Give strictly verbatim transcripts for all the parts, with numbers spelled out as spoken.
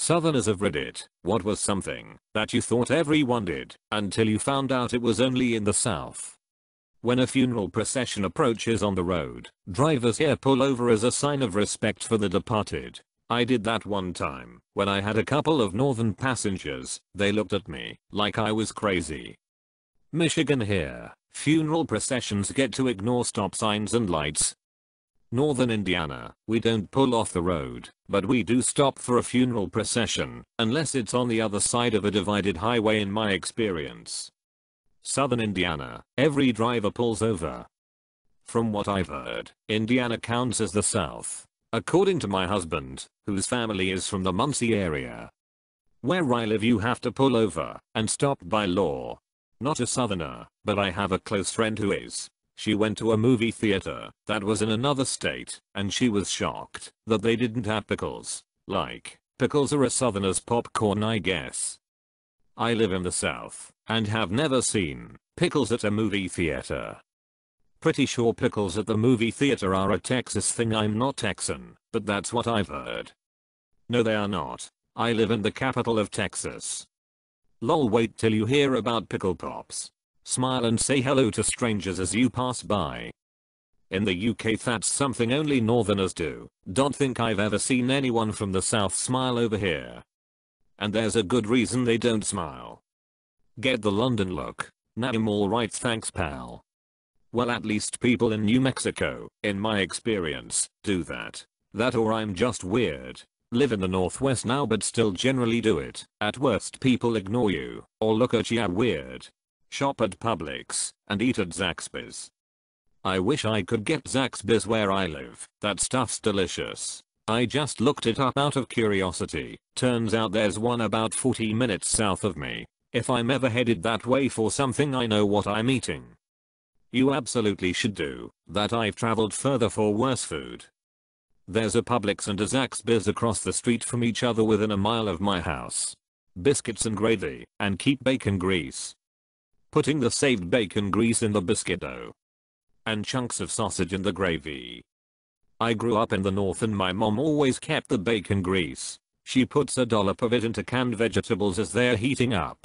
Southerners of Reddit, what was something that you thought everyone did until you found out it was only in the South? When a funeral procession approaches on the road, drivers here pull over as a sign of respect for the departed. I did that one time when I had a couple of northern passengers. They looked at me like I was crazy. Michigan here, funeral processions get to ignore stop signs and lights. Northern Indiana, we don't pull off the road, but we do stop for a funeral procession, unless it's on the other side of a divided highway in my experience. Southern Indiana, every driver pulls over. From what I've heard, Indiana counts as the South, according to my husband, whose family is from the Muncie area. Where I live you have to pull over and stop by law. Not a Southerner, but I have a close friend who is. She went to a movie theater that was in another state, and she was shocked that they didn't have pickles. Like, pickles are a Southerner's popcorn, I guess. I live in the South and have never seen pickles at a movie theater. Pretty sure pickles at the movie theater are a Texas thing. I'm not Texan, but that's what I've heard. No, they are not. I live in the capital of Texas. Lol, wait till you hear about pickle pops. Smile and say hello to strangers as you pass by. In the U K that's something only northerners do. Don't think I've ever seen anyone from the South smile over here. And there's a good reason they don't smile. Get the London look. Nah, I'm alright thanks pal. Well, at least people in New Mexico, in my experience, do that. That or I'm just weird. Live in the Northwest now but still generally do it. At worst people ignore you or look at you weird. Shop at Publix and eat at Zaxby's. I wish I could get Zaxby's where I live. That stuff's delicious. I just looked it up out of curiosity. Turns out there's one about forty minutes south of me. If I'm ever headed that way for something, I know what I'm eating. You absolutely should do that. I've traveled further for worse food. There's a Publix and a Zaxby's across the street from each other within a mile of my house. Biscuits and gravy, and keep bacon grease. Putting the saved bacon grease in the biscuit dough. And chunks of sausage in the gravy. I grew up in the north and my mom always kept the bacon grease. She puts a dollop of it into canned vegetables as they're heating up.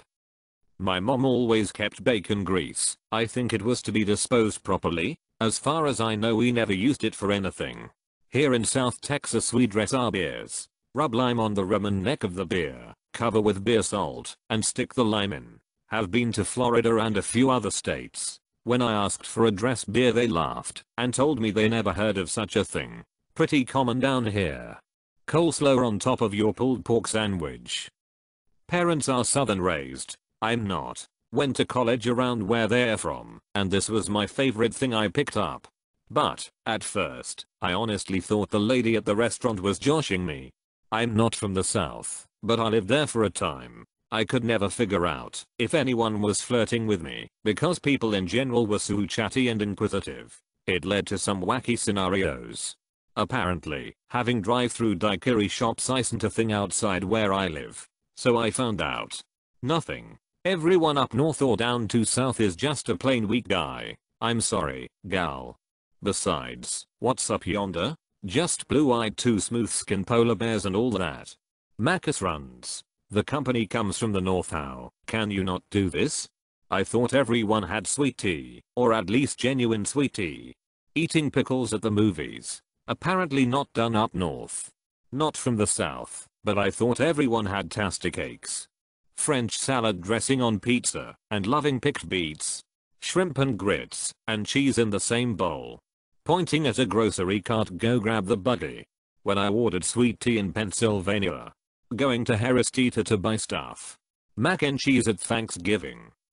My mom always kept bacon grease. I think it was to be disposed properly. As far as I know we never used it for anything. Here in South Texas we dress our beers. Rub lime on the rim and neck of the beer. Cover with beer salt and stick the lime in. Have been to Florida and a few other states. When I asked for a dress beer they laughed and told me they never heard of such a thing. Pretty common down here. Coleslaw on top of your pulled pork sandwich. Parents are Southern raised. I'm not. Went to college around where they're from, and this was my favorite thing I picked up. But, at first, I honestly thought the lady at the restaurant was joshing me. I'm not from the South, but I lived there for a time. I could never figure out if anyone was flirting with me, because people in general were so chatty and inquisitive. It led to some wacky scenarios. Apparently, having drive-through daiquiri shops isn't a thing outside where I live. So I found out. Nothing. Everyone up north or down to south is just a plain weak guy. I'm sorry, gal. Besides, what's up yonder? Just blue-eyed two smooth-skinned polar bears and all that. Macus runs. The company comes from the north. How can you not do this? I thought everyone had sweet tea, or at least genuine sweet tea. Eating pickles at the movies. Apparently not done up north. Not from the South, but I thought everyone had tasta cakes. French salad dressing on pizza, and loving picked beets. Shrimp and grits, and cheese in the same bowl. Pointing at a grocery cart, go grab the buggy. When I ordered sweet tea in Pennsylvania. Going to Harris Teeter to buy stuff. Mac and cheese at Thanksgiving.